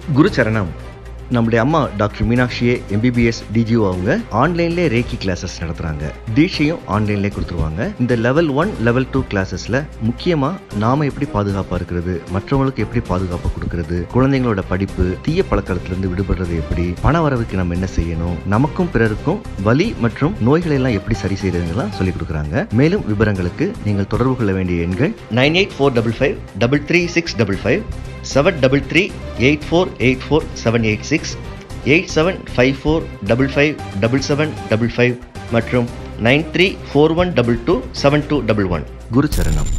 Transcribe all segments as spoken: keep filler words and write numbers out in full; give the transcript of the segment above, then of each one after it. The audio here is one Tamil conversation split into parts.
குரு சரணம். நம்முடைய அம்மா டாக்டர் மீனாட்சியே எம்பிபிஎஸ் டிஜிஓ அவங்க ஆன்லைன்லேயே ரேக்கி கிளாஸஸ் நடத்துகிறாங்க. தீட்சையும் ஆன்லைன்லேயே கொடுத்துருவாங்க. இந்த லெவல் ஒன் லெவல் டூ கிளாஸஸில் முக்கியமாக நாம் எப்படி பாதுகாப்பாக இருக்கிறது, மற்றவங்களுக்கு எப்படி பாதுகாப்பு கொடுக்கறது, குழந்தைங்களோட படிப்பு, தீய பழக்கத்திலிருந்து விடுபடுறது எப்படி, பண வரவுக்கு நம்ம என்ன செய்யணும், நமக்கும் பிறருக்கும் வலி மற்றும் நோய்களை எல்லாம் எப்படி சரி செய்யறதுலாம் சொல்லிக் கொடுக்குறாங்க. மேலும் விவரங்களுக்கு நீங்கள் தொடர்பு கொள்ள வேண்டிய எண்கள் nine eight four double five double three six double five seven double three eight four eight four seven eight six eight seven five four double five double seven double five மற்றும் nine three four one double two seven two double one. குரு சரணம்.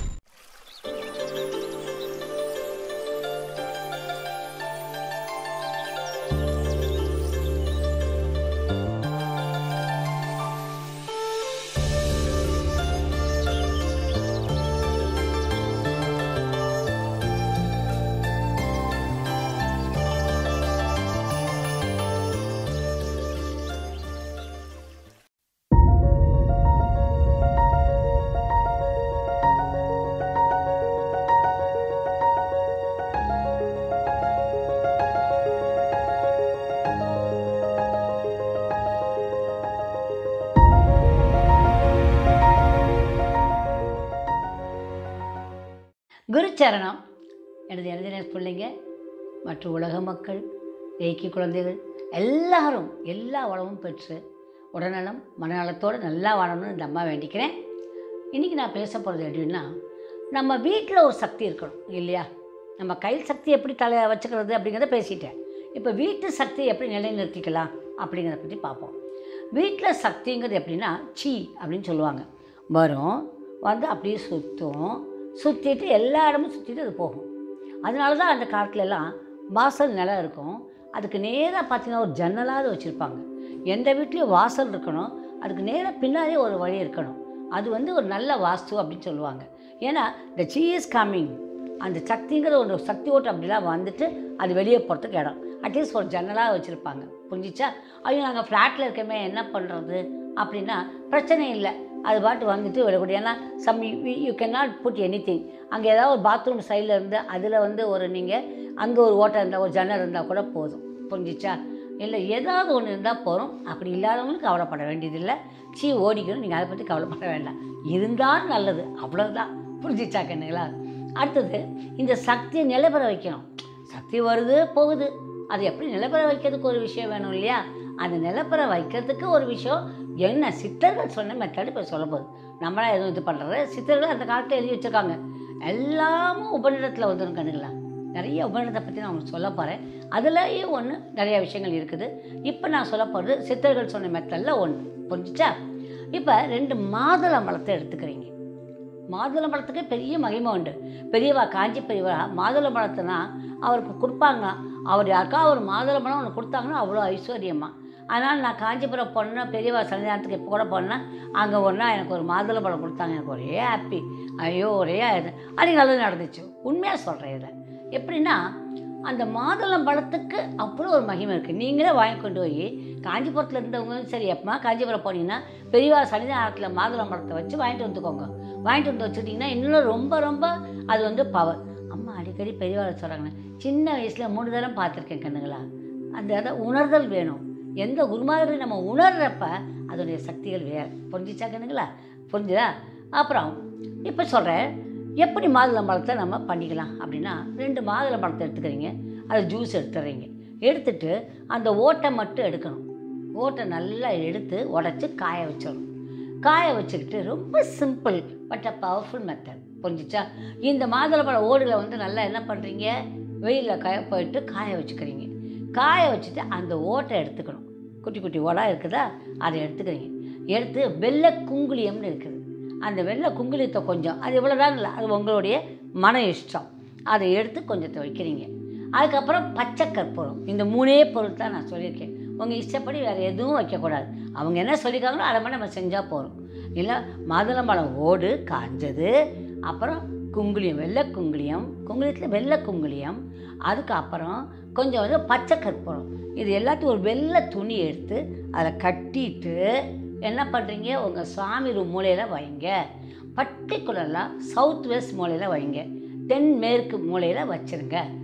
குரு சரணம். எனது எனர்ஜினஸ் பிள்ளைங்க மற்றும் உலக மக்கள், ரேக்கி குழந்தைகள் எல்லாரும் எல்லா வளமும் பெற்று உடல்நலம் மனநலத்தோடு நல்லா வாழணும்னு இந்த அம்மா வேண்டிக்கிறேன். இன்றைக்கி நான் பேச போகிறது எப்படின்னா, நம்ம வீட்டில் ஒரு சக்தி இருக்கணும் இல்லையா? நம்ம கையில் சக்தி எப்படி தலை வச்சுக்கிறது அப்படிங்கிறத பேசிட்டேன். இப்போ வீட்டு சக்தியை எப்படி நிலைநிறுத்திக்கலாம் அப்படிங்கிறத பற்றி பார்ப்போம். வீட்டில் சக்திங்கிறது எப்படின்னா, சீ அப்படின்னு சொல்லுவாங்க. வரும், வந்து அப்படியே சுற்றும், சுற்றிட்டு எல்லா இடமும் சுற்றிட்டு அது போகும். அதனால தான் அந்த காலத்துலலாம் வாசல் நிலம் இருக்கும், அதுக்கு நேராக பார்த்தீங்கன்னா ஒரு ஜன்னலாவது வச்சுருப்பாங்க. எந்த வீட்லேயும் வாசல் இருக்கணும், அதுக்கு நேராக பின்னாடியே ஒரு வழி இருக்கணும். அது வந்து ஒரு நல்ல வாஸ்து அப்படின்னு சொல்லுவாங்க. ஏன்னா த சீ இஸ் கம்மிங், அந்த சக்திங்கிற ஒரு சக்தி ஓட்டு அப்படிலாம் வந்துட்டு அது வெளியே போகிறதுக்கு இடம் அட்லீஸ்ட் ஒரு ஜன்னலாக வச்சுருப்பாங்க. புரிஞ்சிச்சா? ஐயோ நாங்கள் ஃப்ளாட்டில் இருக்கமே என்ன பண்ணுறது அப்படின்னா பிரச்சனை இல்லை, அது பாட்டு வந்துட்டு விடக்கூடிய. ஏன்னா some you can not put anything. அங்கே ஏதாவது ஒரு பாத்ரூம் சைடில் இருந்து அதில் வந்து ஒரு நீங்கள் அங்கே ஒரு ஓட்டை இருந்தால் ஒரு ஜன்னல் இருந்தால் கூட போதும். புரிஞ்சிச்சா? இல்லை ஏதாவது ஒன்று இருந்தால் போதும். அப்படி இல்லாதவங்களுக்கு கவலைப்பட வேண்டியதில்லை. சீ ஓடிக்கணும், நீங்கள் அதை பற்றி கவலைப்பட வேண்டாம். இருந்தால் நல்லது, அவ்வளோதான். புரிஞ்சிச்சா கண்ணுங்களா? அடுத்தது இந்த சக்தியை நிலைபெற வைக்கணும். சக்தி வருது போகுது, அது எப்படி நிலைபெற வைக்கிறதுக்கு ஒரு விஷயம் வேணும் இல்லையா? அந்த நிலப்பெற வைக்கிறதுக்கு ஒரு விஷயம் என்ன சித்தர்கள் சொன்ன மெத்தட் இப்போ சொல்ல போகுது. நம்மளாம் எதுவும் இது பண்ணுறது, சித்தர்கள் அந்த காலத்தில் எழுதி வச்சுருக்காங்க. எல்லாமும் உபநிடத்தில் வந்துடும் கண்ணுங்களா. நிறைய உபநிடத்தை பற்றி நான் உங்களுக்கு சொல்ல போகிறேன். அதுலேயும் ஒன்று நிறைய விஷயங்கள் இருக்குது. இப்போ நான் சொல்ல போகிறது சித்தர்கள் சொன்ன மெத்தடில் ஒன்று. புரிஞ்சிச்சா? இப்போ ரெண்டு மாதுளம்பழத்தை எடுத்துக்கிறீங்க. மாதுளம்பழத்துக்கு பெரிய மகிமை உண்டு. பெரியவா காஞ்சி பெரியவா மாதுளம்பழத்தைனா அவருக்கு கொடுப்பாங்க. அவர் யாருக்கா ஒரு மாதுளம்பழம் ஒன்று கொடுத்தாங்கன்னா அவ்வளோ ஐஸ்வர்யமா. அதனால் நான் காஞ்சிபுரம் போனேன்னா பெரியவா சன்னிதானத்துக்கு இப்போ கூட போனேன்னா அங்கே ஒன்றா எனக்கு ஒரு மாதுளம்பழம் கொடுத்தாங்க. எனக்கு ஒரே ஹாப்பி, ஐயோ ஒரே இது அது நல்லது நடந்துச்சு. உண்மையாக சொல்கிறேன். இதில் எப்படின்னா அந்த மாதுளம்பழத்துக்கு அவ்வளோ ஒரு மகிமை இருக்குது. நீங்களே வாங்கி கொண்டு போய் காஞ்சிபுரத்தில் இருந்தவங்க சரி எப்பமா காஞ்சிபுரம் போனீங்கன்னா பெரியவா சன்னிதானத்தில் மாதுளம்பழத்தை வச்சு வாங்கிட்டு வந்துக்கோங்க. வாங்கிட்டு வந்து வச்சுட்டிங்கன்னா இன்னும் ரொம்ப ரொம்ப அது வந்து பவர். அம்மா அடிக்கடி பெரியவாளை சொல்கிறாங்க, சின்ன வயசில் மூணு தரம் பார்த்துருக்கேன் கண்ணுங்களா. அந்த அதை உணர்தல் வேணும். எந்த குருமாதிரி நம்ம உணர்றப்ப அதோடைய சக்திகள் வேறு. புரிஞ்சிச்சா கண்ணுங்களா? புரிஞ்சுதா? அப்புறம் இப்போ சொல்கிறேன் எப்படி மாதுளம்பழத்தை நம்ம பண்ணிக்கலாம் அப்படின்னா, ரெண்டு மாதுளம்பழத்தை எடுத்துக்கிறீங்க, அதை ஜூஸ் எடுத்துடுறீங்க. எடுத்துட்டு அந்த ஓட்டை மட்டும் எடுக்கணும். ஓட்டை நல்லா எடுத்து உடச்சி காய வச்சிடணும். காய வச்சுக்கிட்டு ரொம்ப simple but a powerful method. புரிஞ்சிச்சா? இந்த மாதுளம்பழ ஓடுகளை வந்து நல்லா என்ன பண்ணுறீங்க, வெயிலில் காய போயிட்டு காய வச்சுக்கிறீங்க. காய வச்சுட்டு அந்த ஓட்டை எடுத்துக்கணும். குட்டி குட்டி ஓடாக இருக்குதா, அதை எடுத்துக்கிறீங்க. எடுத்து வெள்ளை குங்குளியம்னு இருக்குது. அந்த வெள்ளை குங்குளியத்தை கொஞ்சம், அது எவ்வளோதான் இல்லை, அது உங்களுடைய மன இஷ்டம். அதை எடுத்து கொஞ்சத்தை வைக்கிறீங்க. அதுக்கப்புறம் பச்சை கற்பூரம். இந்த மூணே பொருள் தான் நான் சொல்லியிருக்கேன். உங்கள் இஷ்டப்படி வேறு எதுவும் வைக்கக்கூடாது. அவங்க என்ன சொல்லியிருக்காங்களோ அதை மாதிரி நம்ம செஞ்சால் போகிறோம். இல்லை மாதுளம்பழம் ஓடு காஞ்சது, அப்புறம் குங்குளியம், வெள்ளை குங்குளியம், குங்குளியத்தில் வெள்ளை குங்குளியம், அதுக்கப்புறம் கொஞ்சம் வந்து பச்சை கற்பூரம். இது எல்லாத்தையும் ஒரு வெள்ளை துணி எடுத்து அதில் கட்டிட்டு என்ன பண்ணுறீங்க, உங்கள் சாமி ரூம் மூலையில் வைங்க. பர்டிகுலராக சவுத் வெஸ்ட் மூலையில் வைங்க, தென்மேற்கு மூலையில் வச்சுருங்க.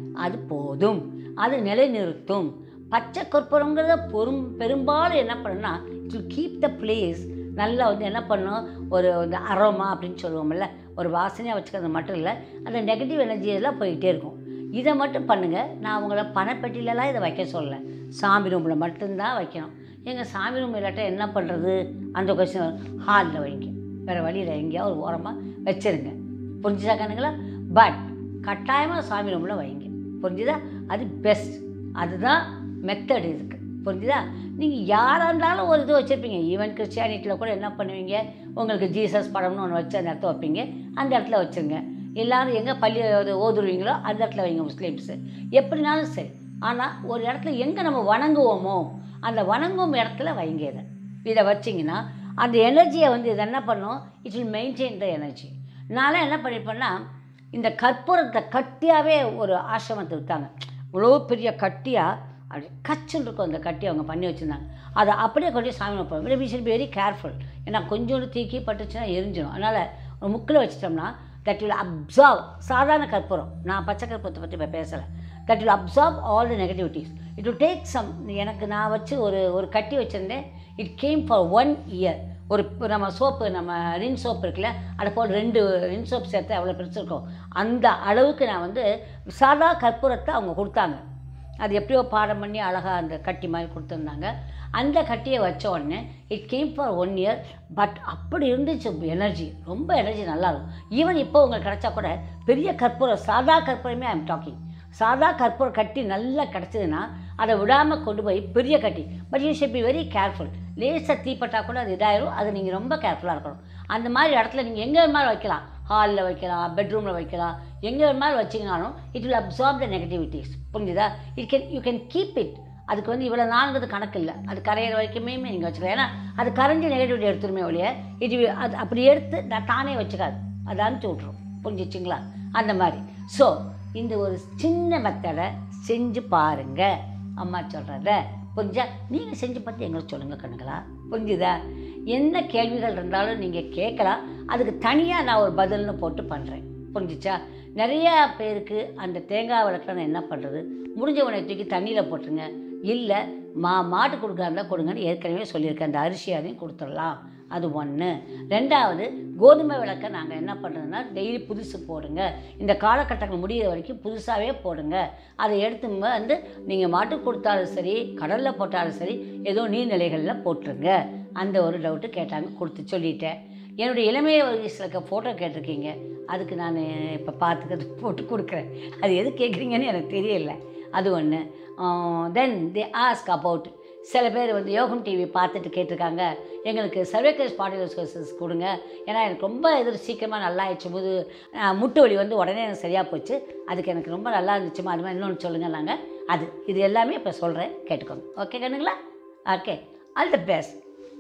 அது போதும், அது நிலைநிறுத்தும். பச்சை கற்பூரங்கிறத பொறும் பெரும்பாலும் என்ன பண்ணுன்னா it will keep the place நல்லா வந்து என்ன பண்ணும், ஒரு இந்த அரோமா அப்படின்னு சொல்லுவோம்ல, ஒரு வாசனையாக வச்சுக்கிறது மட்டும் இல்லை, அந்த நெகட்டிவ் எனர்ஜி எல்லாம் போய்கிட்டே இருக்கும். இதை மட்டும் பண்ணுங்கள். நான் உங்களை பணப்பெட்டிலலாம் இதை வைக்க சொல்லலை, சாமி ரூமில் மட்டும்தான் வைக்கணும். எங்கள் சாமி ரூம் இல்லாட்ட என்ன பண்ணுறது, அந்த கொஸ்டின் ஹாலில் வைங்க, வேறு வழியில் எங்கேயாவது ஒரு ஓரமாக வச்சுருங்க. புரிஞ்சுதா கண்ணுங்களா? பட் கட்டாயமாக சாமி ரூமில் வைங்க. புரிஞ்சுதா? அது பெஸ்ட், அதுதான் மெத்தட் இதுக்கு. புரிஞ்சுதா? நீங்கள் யாராக இருந்தாலும் ஒரு இது வச்சுருப்பீங்க. ஈவன் கிறிஸ்டியானிட்டியில் கூட என்ன பண்ணுவீங்க, உங்களுக்கு ஜீசஸ் படம்னு ஒன்று வச்சு அந்த இடத்த வைப்பீங்க, அந்த இடத்துல வச்சுருங்க. எல்லோரும் எங்கே பள்ளி ஓதுருவீங்களோ அந்த இடத்துல வைங்க, முஸ்லீம்ஸு எப்படினாலும் சரி. ஆனால் ஒரு இடத்துல எங்கே நம்ம வணங்குவோமோ அந்த வணங்கும் இடத்துல வைங்க. இதை இதை வச்சிங்கன்னா அந்த எனர்ஜியை வந்து இது என்ன பண்ணும், it will maintain the energy. நான்லாம் என்ன பண்ணியிருப்பேன்னா, இந்த கற்பூரத்தை கட்டியாகவே ஒரு ஆசிரமத்தை விட்டாங்க. இவ்வளோ பெரிய கட்டியாக அப்படி கச்சுன்னு இருக்கும் அந்த கட்டி அவங்க பண்ணி வச்சுருந்தாங்க. அதை அப்படியே கொண்டு சாமி வைப்பாங்க. We should be very careful. ஏன்னா கொஞ்சோண்டு தீக்கி பட்டுச்சுன்னா எரிஞ்சிடும். அதனால் ஒரு முக்கில் வச்சிட்டோம்னா தட் வில் அப்சார்வ். சாதாரண கற்பூரம், நான் பச்சை கற்பூரத்தை பற்றி இப்போ பேசலை. That will absorb all the negativities. It will take some. எனக்கு நான் வச்சு ஒரு ஒரு கட்டி வச்சுருந்தேன். It came for one year. ஒரு நம்ம சோப்பு, நம்ம ரின் சோப்பு இருக்குல்ல, அதை போல் ரெண்டு ரின் சோப் சேர்த்து அவ்வளோ பெருசு இருக்கும். அந்த அளவுக்கு நான் வந்து சாதா கற்பூரத்தை அவங்க கொடுத்தாங்க. அது எப்படியோ பாடம் பண்ணி அழகாக அந்த கட்டி மாதிரி கொடுத்துருந்தாங்க. அந்த கட்டியை வச்ச உடனே it came for one year. But அப்படி இருந்துச்சு எனர்ஜி, ரொம்ப எனர்ஜி நல்லாயிருக்கும். ஈவன் இப்போ உங்களுக்கு கிடச்சா கூட பெரிய கற்பூரம், சாதா கற்பூரமே ஐ எம் டாக்கிங், சாதா கற்பூரம் கட்டி நல்லா கிடச்சிதுன்னா அதை விடாமல் கொண்டு போய் பெரிய கட்டி. But you should be very careful. லேசாக தீப்பட்டால் கூட அது இதாயிரும். அது நீங்கள் ரொம்ப கேர்ஃபுல்லாக இருக்கணும். அந்த மாதிரி இடத்துல நீங்கள் எங்கே வேணுமாலும் வைக்கலாம், ஹாலில் வைக்கலாம், பெட்ரூமில் வைக்கலாம், எங்கே வேணுமாலும் வச்சிங்கனாலும் it will absorb the negativities. புரிஞ்சுதா? It can you can keep it. அதுக்கு வந்து இவ்வளோ நாளுங்கிறது கணக்கு இல்லை, அது கரையிற வரைக்குமே நீங்கள் வச்சுக்கலாம். ஏன்னா அது கரைஞ்சி நெகட்டிவிட்டி எடுத்துருமே ஒழிய இது அது அப்படி எடுத்து நான் தானே வச்சுக்காது, அது அனுப்பிச்சி விட்ருவோம். புரிஞ்சிச்சிங்களா? அந்த மாதிரி. ஸோ இந்த ஒரு சின்ன மெத்தடை செஞ்சு பாருங்கள். அம்மா சொல்கிறத புரிஞ்சா நீங்கள் செஞ்சு பார்த்து எங்களுக்கு சொல்லுங்கள் கண்ணுங்களா. புரிஞ்சுதா? என்ன கேள்விகள் இருந்தாலும் நீங்கள் கேட்கலாம். அதுக்கு தனியாக நான் ஒரு பதில்னு போட்டு பண்ணுறேன். புரிஞ்சிச்சா? நிறையா பேருக்கு அந்த தேங்காய் விளக்கில் நான் என்ன பண்ணுறது, முடிஞ்ச உடனே தூக்கி தண்ணியில் போட்டுருங்க. இல்லை மா மாட்டு கொடுக்குறாருந்தா கொடுங்கன்னு ஏற்கனவே சொல்லியிருக்கேன். அந்த அரிசி அதையும் கொடுத்துடலாம். அது ஒன்று. ரெண்டாவது, கோதுமை விளக்கை நாங்கள் என்ன பண்ணுறதுன்னா டெய்லி புதுசு போடுங்க. இந்த காலகட்டங்கள் முடிகிற வரைக்கும் புதுசாகவே போடுங்க. அதை எடுத்து வந்து நீங்கள் மாட்டுக்கு கொடுத்தாலும் சரி, கடலில் போட்டாலும் சரி, ஏதோ நீர்நிலைகளில் போட்டுருங்க. அந்த ஒரு டவுட்டு கேட்டாங்க, கொடுத்து சொல்லிட்டேன். என்னுடைய இளமைய வயசில் இருக்க ஃபோட்டோ கேட்டிருக்கீங்க, அதுக்கு நான் இப்போ பார்த்துக்கிறது போட்டு கொடுக்குறேன். அது எது கேட்குறீங்கன்னு எனக்கு தெரியல. அது ஒன்று. தென் தி ஆஸ்க் அபவுட், சில பேர் வந்து யோகம் டிவி பார்த்துட்டு கேட்டிருக்காங்க, எங்களுக்கு சர்வைக்கல் ஸ்பாண்டிலோசிஸ் கொடுங்க. ஏன்னா எனக்கு ரொம்ப எதிர் சீக்கிரமாக நல்லா ஆயிடுச்சு போது முட்டு வலி வந்து உடனே எனக்கு சரியாக போச்சு. அதுக்கு எனக்கு ரொம்ப நல்லா இருந்துச்சுமா, அது மாதிரி இன்னொன்று சொல்லுங்கள். நாங்கள் அது இது எல்லாமே இப்போ சொல்கிறேன், கேட்டுக்கோங்க. ஓகே கண்ணுங்களா? Okay, all the best.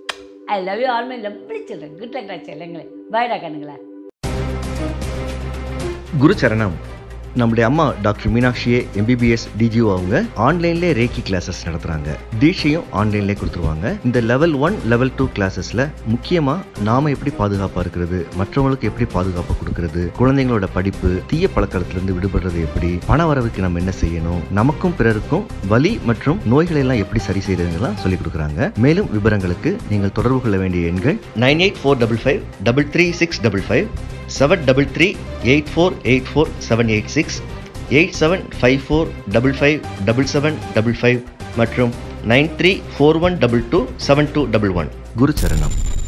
I love you all my lovely children. Good luck doctor இல்லைங்களே. பாய்டா கண்ணுங்களா. குரு சரணம். நம்முடைய அம்மா டாக்டர் மீனாட்சியே எம்பிபிஎஸ் டிஜிஓ அவங்க ஆன்லைன்லேயே ரேக்கி கிளாஸஸ் நடத்துகிறாங்க. தீட்சையும் ஆன்லைன்லேயே கொடுத்துருவாங்க. இந்த லெவல் ஒன் லெவல் டூ கிளாஸஸில் முக்கியமாக நாம் எப்படி பாதுகாப்பாக இருக்கிறது, மற்றவங்களுக்கு எப்படி பாதுகாப்பாக கொடுக்கறது, குழந்தைங்களோட படிப்பு, தீய பழக்கத்திலிருந்து விடுபடுறது எப்படி, பண வரவுக்கு நம்ம என்ன செய்யணும், நமக்கும் பிறருக்கும் வலி மற்றும் நோய்களை எல்லாம் எப்படி சரி செய்யறதுலாம் சொல்லிக் கொடுக்குறாங்க. மேலும் விவரங்களுக்கு நீங்கள் தொடர்பு கொள்ள வேண்டிய எண்கள் nine eight four double five double three six double five, seven double three eight four eight four seven eight six, eight seven five four double five double seven double five மற்றும் nine three four one double two seven two double one. குரு சரணம்.